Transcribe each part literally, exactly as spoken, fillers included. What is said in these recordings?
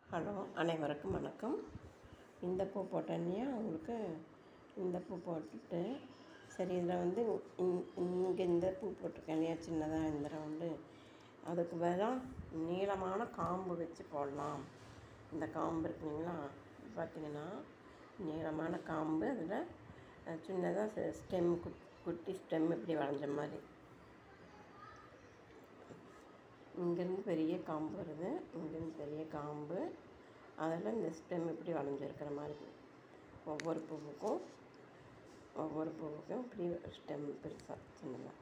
Hello, அனைவருக்கும் வணக்கம். இந்த பூ போட்டேன்னையா உங்களுக்கு இந்த பூ போட்டுட்டு சரி இதில் வந்து இங்கே இந்த பூ போட்டிருக்கேன் இல்லையா, சின்னதாக இந்த ரவுண்டு, அதுக்கு பதிலாக நீளமான காம்பு வச்சு போடலாம். இந்த காம்பு இருக்குங்களா, பார்த்திங்கன்னா நீளமான காம்பு, அதில் சின்னதாக ஸ்டெம் குட் குட்டி ஸ்டெம் இப்படி வளைஞ்ச மாதிரி, இங்கேருந்து பெரிய காம்பு வருது, இங்கேருந்து பெரிய காம்பு, அதில் இந்த ஸ்டெம் இப்படி வளைஞ்சிருக்கிற மாதிரி ஒவ்வொரு பூவுக்கும் ஒவ்வொரு பூவுக்கும் இப்படி ஸ்டெம் பெருசாக சின்னதாக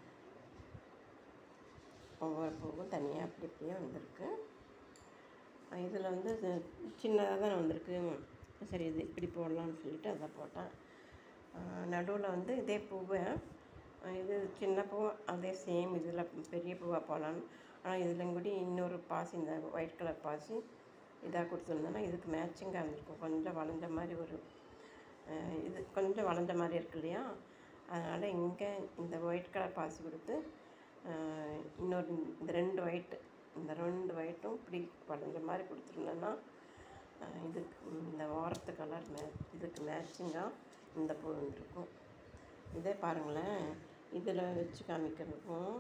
ஒவ்வொரு பூவும் தனியாக அப்படி இப்படியே வந்திருக்கு. இதில் வந்து சின்னதாக தான் வந்திருக்கு. சரி இது இப்படி போடலான்னு சொல்லிவிட்டு அதை போட்டேன். நடுவில் வந்து இதே பூவை, இது சின்ன பூ அதே சேம் இதில் பெரிய பூவாக போடலான்னு, ஆனால் இதில் கூட இன்னொரு பாசி, இந்த ஒயிட் கலர் பாசி இதாக கொடுத்துருந்தேன்னா இதுக்கு மேட்சிங்காக இருந்திருக்கும். கொஞ்சம் வளைஞ்ச மாதிரி ஒரு இது கொஞ்சம் வளைஞ்ச மாதிரி இருக்கு இல்லையா, அதனால் இங்கே இந்த ஒயிட் கலர் பாசி கொடுத்து இன்னொரு இந்த ரெண்டு ஒயிட்டு இந்த ரெண்டு ஒயிட்டும் இப்படி வளைஞ்ச மாதிரி கொடுத்துருந்தேன்னா இதுக்கு இந்த ஓரத்து கலர் மே இதுக்கு மேட்சிங்காக இந்த பூ வந்துருக்கும். இதே பாருங்களேன், இதில் வச்சு காமிக்கிறதுக்கும்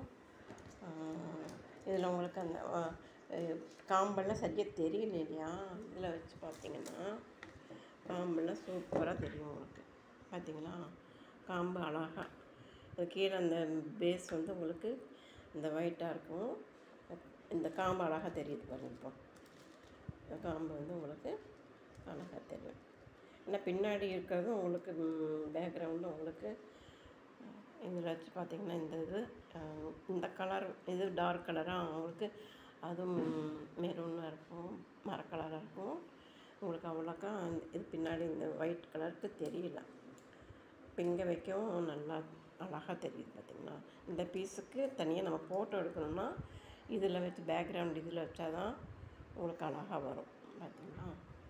இதில் உங்களுக்கு அந்த காம்பெல்லாம் சரியாக தெரியல இல்லையா, இதில் வச்சு பார்த்திங்கன்னா காம்பெல்லாம் சூப்பராக தெரியும் உங்களுக்கு. பார்த்திங்களா, காம்பு அழகாக அது கீழே அந்த பேஸ் வந்து உங்களுக்கு இந்த ஒயிட்டாக இருக்கும், இந்த காம்பு அழகாக தெரியுது பாருங்கள். இப்போ இந்த காம்பு வந்து உங்களுக்கு அழகாக தெரியும். ஏன்னா பின்னாடி இருக்கிறது உங்களுக்கு பேக்ரவுண்டில் உங்களுக்கு இதில் வச்சு பார்த்திங்கன்னா இந்த இது இந்த கலர் இது டார்க் கலராக அவங்களுக்கு அதுவும் மெரூனாக இருக்கும், மர கலராக இருக்கும். உங்களுக்கு அவ்வளோக்கா இது பின்னாடி இந்த ஒயிட் கலருக்கு தெரியல. இப்போ இங்கே வைக்கவும் நல்லா அழகாக தெரியுது. பார்த்திங்கன்னா இந்த பீஸுக்கு தனியாக நம்ம ஃபோட்டோ எடுக்கணும்னா இதில் வச்சு பேக்ரவுண்ட் இதில் வச்சா தான் உங்களுக்கு அழகாக வரும். பார்த்திங்களா,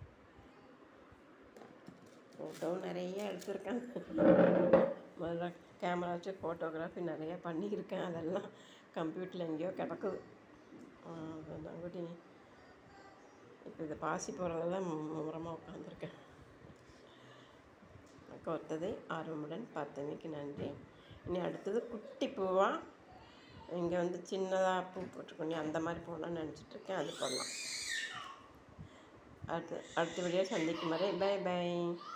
ஃபோட்டோவும் நிறைய எடுத்திருக்கேன். முதல்ல கேமரா வச்சு ஃபோட்டோகிராஃபி நிறையா பண்ணியிருக்கேன். அதெல்லாம் கம்ப்யூட்டரில் எங்கேயோ கிடக்குது. அதெல்லாம் கூட இப்போ இதை பாசி போகிறதெல்லாம் முறமாக உட்காந்துருக்கேன். கோர்த்ததை ஆர்வமுடன் பார்த்தமைக்கு நன்றி. இனி அடுத்தது குட்டி பூவாக இங்கே வந்து சின்னதாக பூ போட்டுருக்கோம், அந்த மாதிரி போடலான்னு நினச்சிட்ருக்கேன். அது போடலாம். அடுத்து அடுத்த வீடியோ சந்திக்கும் வரை பை பை.